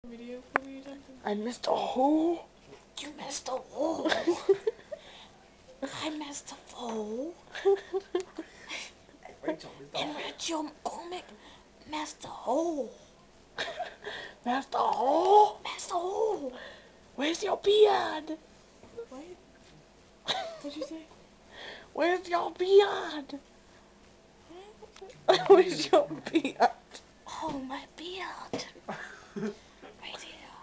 Video for me or something? I missed a hole. You missed a hole. I missed a hole. And Rachel McCormick missed a hole. Missed a hole? Missed a hole. Where's your beard? Wait. What'd you say? Where's your beard? Where's your beard? Oh, my beard. Right here.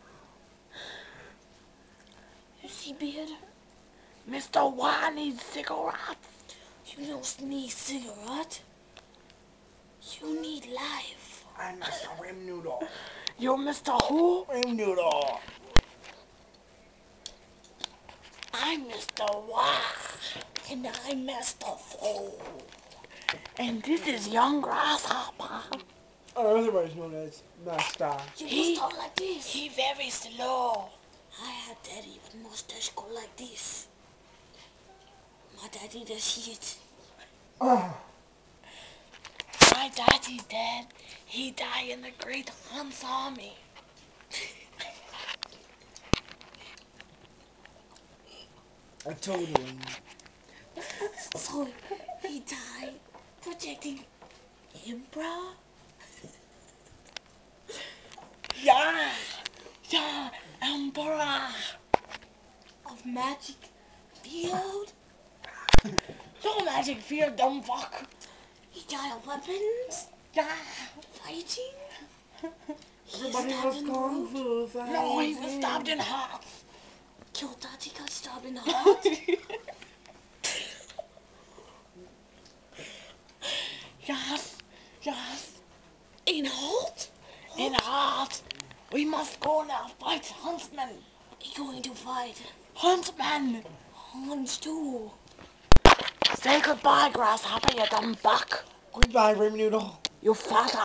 You see beard? Mr. Y needs cigarettes. You don't need cigarette. You need life. I'm Mr. Rim Noodle. You're Mr. Who? Rim Noodle. I'm Mr. Y. And I'm Mr. Fool. And this is Young Grasshopper. Otherwise known as Master. You must talk like this. He very slow. I had daddy with mustache go like this. My daddy does shit. Oh, My daddy dead. He died in the Great Han's Army. totally. So he died protecting Emperor. Yeah. Yeah, Emperor. Of Magic Field. No magic fear, dumb fuck. He died of weapons. Yeah. Fighting. He Everybody stabbed was in the kung road. fu No, he was stabbed in half. Killed daddy got stabbed in the heart. Yes. Yes. In heart? In heart. We must go now fight Huntsman. He going to fight Huntsman. Hans too. Say goodbye, Grasshopper, you dumb buck. Goodbye, Rim Noodle. You fat